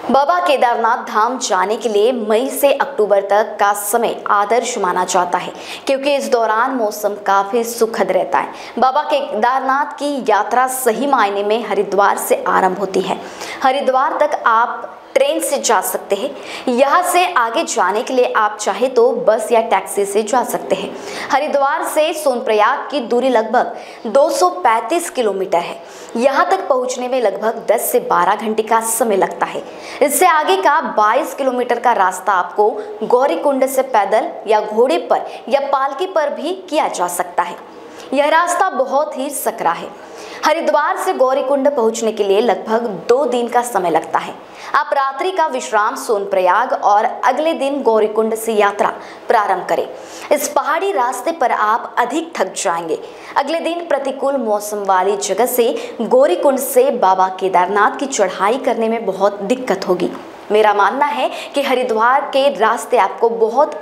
बाबा केदारनाथ धाम जाने के लिए मई से अक्टूबर तक का समय आदर्श माना जाता है, क्योंकि इस दौरान मौसम काफी सुखद रहता है। बाबा केदारनाथ की यात्रा सही मायने में हरिद्वार से आरंभ होती है। हरिद्वार तक आप ट्रेन से जा सकते हैं। यहाँ से आगे जाने के लिए आप चाहे तो बस या टैक्सी से जा सकते हैं। हरिद्वार से सोनप्रयाग की दूरी लगभग 235 किलोमीटर है। यहाँ तक पहुँचने में लगभग 10 से 12 घंटे का समय लगता है। इससे आगे का 22 किलोमीटर का रास्ता आपको गौरीकुंड से पैदल या घोड़े पर या पालकी पर भी किया जा सकता है। यह रास्ता बहुत ही सकरा है। हरिद्वार से गौरीकुंड पहुंचने के लिए लगभग 2 दिन का समय लगता है। आप रात्रि का विश्राम सोनप्रयाग और अगले दिन गौरीकुंड से यात्रा प्रारंभ करें। इस पहाड़ी रास्ते पर आप अधिक थक जाएंगे। अगले दिन प्रतिकूल मौसम वाली जगह से गौरीकुंड से बाबा केदारनाथ की चढ़ाई करने में बहुत दिक्कत होगी। मेरा मानना है कि हरिद्वार के रास्ते आपको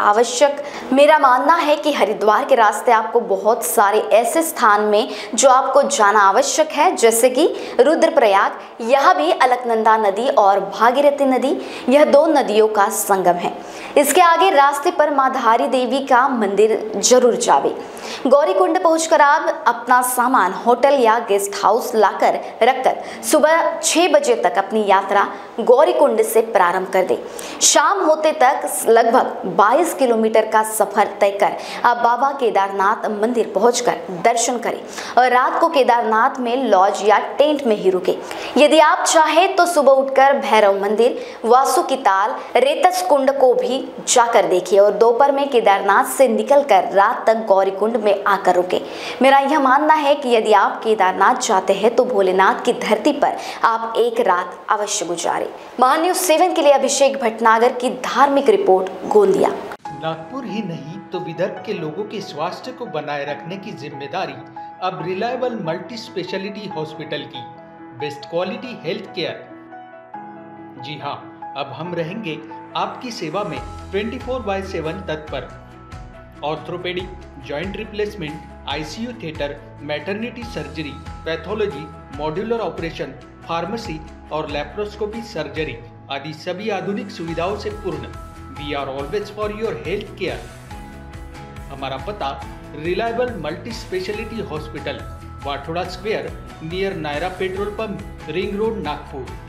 बहुत सारे ऐसे स्थान में जो आपको जाना आवश्यक है, जैसे कि रुद्रप्रयाग। यह भी अलकनंदा नदी और भागीरथी नदी, यह 2 नदियों का संगम है। इसके आगे रास्ते पर मां धारी देवी का मंदिर जरूर जावे। गौरीकुंड पहुंचकर आप अपना सामान होटल या गेस्ट हाउस लाकर रखकर सुबह 6 बजे तक अपनी यात्रा गौरीकुंड से प्रारंभ कर दें। शाम होते तक लगभग 22 किलोमीटर का सफर तय कर आप बाबा केदारनाथ मंदिर पहुंचकर दर्शन करें और रात को केदारनाथ में लॉज या टेंट में ही रुके। यदि आप चाहें तो सुबह उठकर भैरव मंदिर, वासुकी ताल, रेतस कुंड को भी जाकर देखिए और दोपहर में केदारनाथ से निकलकर रात तक गौरीकुंड में आकर रुके। मेरा यह मानना है कि यदि आप केदारनाथ जाते हैं तो भोलेनाथ की धरती पर आप एक रात अवश्य गुजारें। महान्यूज़ 7 के लिए अभिषेक भटनागर की धार्मिक रिपोर्ट, गोंदिया। नागपुर ही नहीं तो विदर्भ के लोगों के स्वास्थ्य को बनाए रखने की जिम्मेदारी अब रिलायबल मल्टी स्पेशलिटी हॉस्पिटल की। Best quality health care. जी हाँ, अब हम रहेंगे आपकी सेवा में 24/7 तत्पर। Orthopedic, joint replacement, ICU theatre, maternity surgery, pathology, modular operation, pharmacy और लैप्रोस्कोपी सर्जरी आदि सभी आधुनिक सुविधाओं से पूर्ण। We are always for your health care. हमारा पता reliable multi speciality hospital, Wathoda square, near Nayara petrol pump, ring road, Nagpur.